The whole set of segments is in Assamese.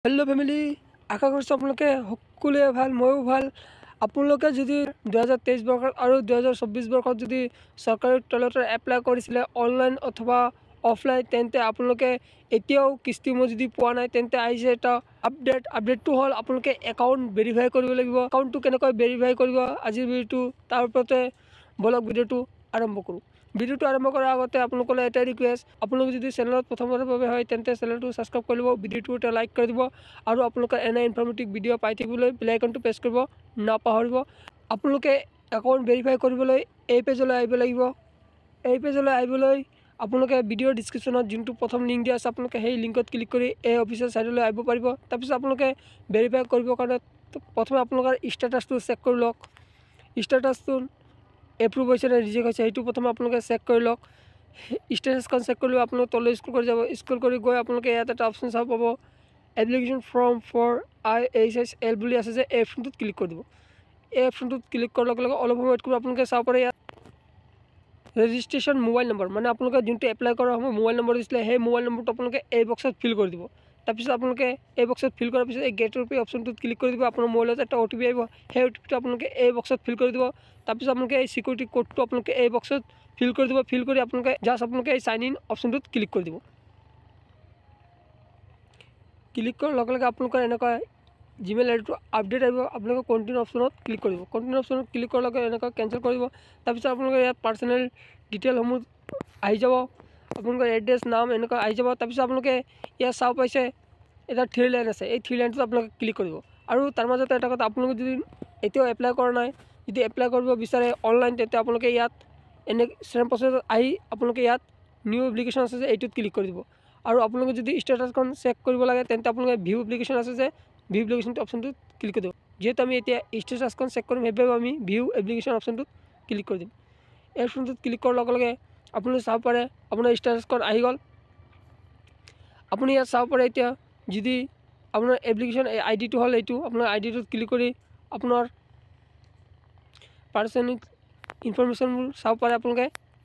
हेलो फैमिली आशा কৰিছোঁ আপোনালোকে সকলোৱে ভাল ময়ো ভাল। আপোনালোকে যদি 2023 বৰ্ষত আৰু 2024 বৰ্ষত যদি চৰকাৰী তলতৰ এপ্লাই কৰিছিলে অনলাইন অথবা অফলাইন তেন্তে আপোনালোকে এতিয়াও কিস্তি যদি পোৱা নাই তেন্তে আহিছে এটা আপডেটটো হ'ল আপোনালোকে একাউণ্ট ভেৰিফাই কৰিব লাগিব। একাউণ্টটো কেনেকৈ ভেৰিফাই কৰিব আজিৰ ভিডিঅ'টো তাৰ ওপৰতে বলক ভিডিঅ'টো আৰম্ভ কৰোঁ। ভিডিঅ'টো আৰম্ভ কৰাৰ আগতে আপোনালোকলৈ এটা ৰিকুৱেষ্ট, আপোনালোকে যদি চেনেলত প্ৰথমবাৰৰ বাবে হয় তেন্তে চেনেলটো ছাবস্ক্ৰাইব কৰি ল'ব, ভিডিঅ'টো এটা লাইক কৰি দিব আৰু আপোনালোকে এনে ইনফৰ্মেটিভ ভিডিঅ' পাই থাকিবলৈ বেল আইকনটো প্ৰেছ কৰিব নাপাহৰিব। আপোনালোকে একাউণ্ট ভেৰিফাই কৰিবলৈ এই পেজলৈ আহিব লাগিব। এই পেজলৈ আহিবলৈ আপোনালোকে ভিডিঅ'ৰ ডিছক্ৰিপশ্যনত যোনটো প্ৰথম লিংক দিয়া আছে আপোনালোকে সেই লিংকত ক্লিক কৰি এই অফিচিয়েল ছাইটলৈ আহিব পাৰিব। তাৰপিছত আপোনালোকে ভেৰিফাই কৰিবৰ কাৰণে প্ৰথমে আপোনালোকৰ ষ্টেটাছটো চেক কৰি লওক। ষ্টেটাছটো এপ্ৰুভ হৈছে নে ৰিজেক্ট হৈছে সেইটো প্ৰথমে আপোনালোকে চেক কৰি লওক। ষ্টেটাছখন চেক কৰি লৈ আপোনালোকে তললৈ স্ক্ৰল কৰি যাব। স্ক্ৰল কৰি গৈ আপোনালোকে ইয়াত এটা অপশ্যন চাব পাব, এপ্লিকেশ্যন ফৰ্ম ফৰ IHSL বুলি আছে যে এই অপশ্যনটোত ক্লিক কৰি দিব। এই অপশ্যনটোত ক্লিক কৰাৰ লগে লগে অলপ সময় ৱেইট কৰিব। আপোনালোকে চাব পাৰে ইয়াত ৰেজিষ্ট্ৰেশ্যন মোবাইল নম্বৰ, মানে আপোনালোকে যোনটো এপ্লাই কৰাৰ সময় মোবাইল নম্বৰ দিছিলে সেই মোবাইল নম্বৰটো আপোনালোকে এই বক্সত ফিল কৰি দিব। তাৰপিছত আপোনালোকে এই বক্সত ফিল কৰাৰ পিছত এই গেট অ' টি পি অপশ্যনটোত ক্লিক কৰি দিব। আপোনাৰ মোবাইলত এটা OTP আহিব, সেই OTPটো আপোনালোকে এই বক্সত ফিল কৰি দিব। তাৰপিছত আপোনালোকে এই চিকিউৰিটি কোডটো আপোনালোকে এই বক্সত ফিল কৰি দিব। ফিল কৰি আপোনালোকে আপোনালোকে এই চাইন ইন অপশ্যনটোত ক্লিক কৰি দিব। ক্লিক কৰাৰ লগে লগে আপোনালোকৰ এনেকুৱা জিমেইল আইডিটো আপডেট আহিব। আপোনালোকে কণ্টিনিউ অপশ্যনত ক্লিক কৰিব। কণ্টিনিউ অপশ্যনত ক্লিক কৰাৰ লগে এনেকুৱা কেঞ্চেল কৰিব। তাৰপিছত আপোনালোকে ইয়াত পাৰ্চনেল ডিটেইলসমূহ আহি যাব, আপোনালোকৰ এড্ৰেছ নাম এনেকুৱা আহি যাব। তাৰপিছত আপোনালোকে ইয়াত চাব পাইছে এটা 3 লাইন আছে, এই 3 লাইনটোত আপোনালোকে ক্লিক কৰিব। আৰু তাৰ মাজতে এটা কথা, আপোনালোকে যদি এতিয়াও এপ্লাই কৰা নাই, যদি এপ্লাই কৰিব বিচাৰে অনলাইন তেন্তে আপোনালোকে ইয়াত এনে চেম প্ৰচেছত আহি আপোনালোকে ইয়াত নিউ এপ্লিকেশ্যন আছে যে এইটোত ক্লিক কৰি দিব। আৰু আপোনালোকে যদি ষ্টেটাছখন চেক কৰিব লাগে তেন্তে আপোনালোকে ভিউ এপ্লিকেশ্যন আছে যে ভিউ এপ্লিকেশ্যন অপশ্যনটোত ক্লিক কৰি দিব। যিহেতু আমি এতিয়া ষ্টেটাছখন চেক কৰিম সেইবাবে আমি ভিউ এপ্লিকেশ্যন অপশ্যনটোত ক্লিক কৰি দিম। এই অপশ্যনটোত ক্লিক কৰাৰ লগে লগে আপোনালোকে চাব পাৰে আপোনাৰ ষ্টেটাছখন আহি গ'ল। আপুনি ইয়াত চাব পাৰে এতিয়া যদি আপোনাৰ এপ্লিকেশ্যন আইডিটো হ'ল এইটো, আপোনাৰ আইডিটোত ক্লিক কৰি আপোনাৰ পাৰ্চনেল ইনফৰমেশ্যনবোৰ চাব পাৰে আপোনালোকে।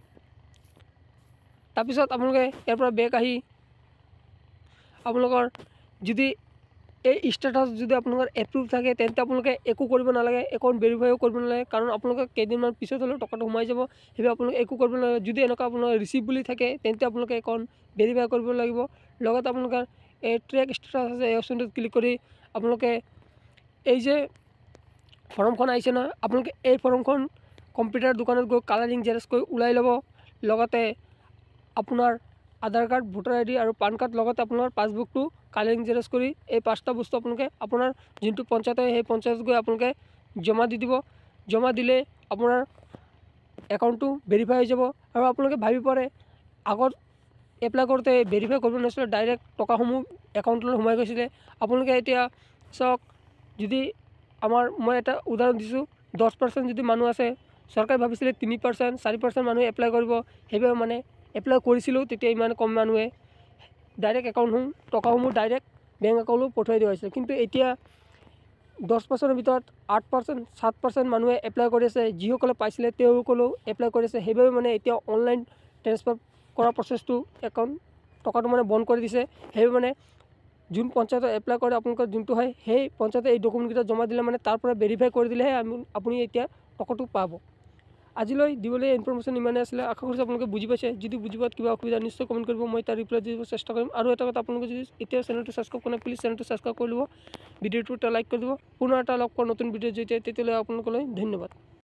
তাৰপিছত আপোনালোকে ইয়াৰ পৰা বেক আহি আপোনালোকৰ যদি এই ষ্টেটাছ যদি আপোনালোকৰ এপ্ৰুভ থাকে তেন্তে আপোনালোকে একো কৰিব নালাগে, একাউণ্ট ভেৰিফাইও কৰিব নালাগে, কাৰণ আপোনালোকে কেইদিনমান পিছত হ'লেও টকাটো সোমাই যাব। সেইবাবে আপোনালোকে একো কৰিব নালাগে। যদি এনেকুৱা আপোনাৰ ৰিচিভ বুলি থাকে তেন্তে আপোনালোকে একাউণ্ট ভেৰিফাই কৰিব লাগিব। লগতে আপোনালোকৰ এই ট্ৰেক ষ্টেটাছ আছে এই অপশ্যনটোত ক্লিক কৰি আপোনালোকে এই যে ফৰ্মখন আহিছে নহয়, আপোনালোকে এই ফৰ্মখন কম্পিউটাৰ দোকানত গৈ কালাৰিং জেৰক্স কৰি ওলাই ল'ব। লগতে আপোনাৰ আধাৰ কাৰ্ড, ভোটাৰ ID আৰু পান কাৰ্ড, লগতে আপোনাৰ পাছবুকটো কালাৰিং জেৰক্স কৰি এই 5টা বস্তু আপোনালোকে আপোনাৰ যোনটো পঞ্চায়ত হয় সেই পঞ্চায়তত গৈ আপোনালোকে জমা দি দিব। জমা দিলে আপোনাৰ একাউণ্টটো ভেৰিফাই হৈ যাব। আৰু আপোনালোকে ভাবি পাৰে আগত এপ্লাই কৰোঁতে ভেৰিফাই কৰিব নাছিলে, ডাইৰেক্ট টকাসমূহ একাউণ্টলৈ সোমাই গৈছিলে। আপোনালোকে এতিয়া চাওক, যদি মই এটা উদাহৰণ দিছোঁ, 10% যদি মানুহ আছে, চৰকাৰে ভাবিছিলে 3%, 4% মানুহে এপ্লাই কৰিব। সেইবাবে মানে এপ্লাই কৰিছিলোঁ তেতিয়া ইমান কম মানুহে ডাইৰেক্ট টকাসমূহ ডাইৰেক্ট বেংক একাউণ্টলৈ পঠিয়াই দিয়া হৈছিলে। কিন্তু এতিয়া 10%ৰ ভিতৰত 8%, 7% মানুহে এপ্লাই কৰি আছে। যিসকলে পাইছিলে তেওঁলোকলৈও এপ্লাই কৰিছে। সেইবাবে মানে এতিয়া অনলাইন ট্ৰেন্সফাৰ কৰা প্ৰচেছটো টকাটো মানে বন্ধ কৰি দিছে। সেইবাবে মানে যোন পঞ্চায়তত এপ্লাই কৰে আপোনালোকৰ যোনটো হয় সেই পঞ্চায়তে এই ডকুমেণ্টকেইটা জমা দিলে মানে তাৰ পৰা ভেৰিফাই কৰি দিলেহে আপুনি এতিয়া টকাটো পাব। আজিলৈ দিবলৈ ইনফৰমেশ্যন ইমানেই আছিলে। আশা কৰিছোঁ আপোনালোকে বুজি পাইছে। যদি বুজি পোৱাত কিবা অসুবিধা নিশ্চয় কমেণ্ট কৰিব, মই তাৰ ৰিপ্লাই দিব চেষ্টা কৰিম। আৰু এটা কথা, আপোনালোকে যদি এতিয়া চেনেলটো ছাবস্ক্ৰাইব কৰা নাই প্লিজ চেনেলটো ছাবস্ক্ৰাইব কৰি ল'ব, ভিডিঅ'টো এটা লাইক কৰি দিব। পুনৰ এটা লগ পোৱা নতুন ভিডিঅ' যেতিয়া তেতিয়ালৈ আপোনালোকলৈ ধন্যবাদ।